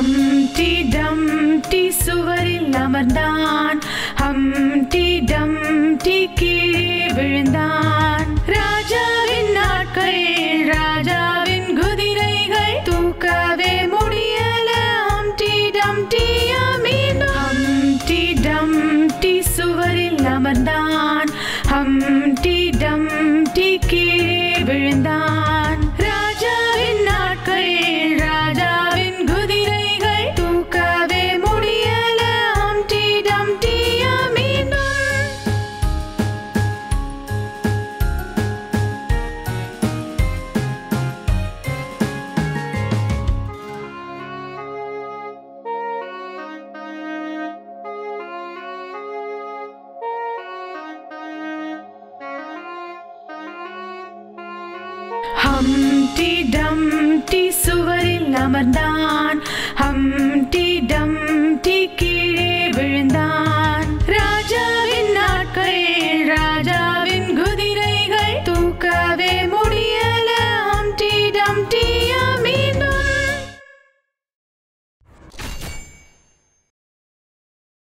Humpty Dumpty சுவரில் அமர்ந்தான். Humpty Dumpty கீழே விழுந்தான். ராஜாவின் நாட்கள், ராஜாவின் குதிரைகள் தூக்கவே முடியல. Humpty Dumpty மீண்டும் Humpty Dumpty சுவரில் அமர்ந்தான். Humpty Dumpty கீழே விழுந்தான். ராஜாவின் நாட்கள், ராஜாவின் குதிரைகள் தூக்கவே முடியல. Humpty Dumpty மீண்டும் Humpty Dumpty சுவரில் அமர்ந்தான்.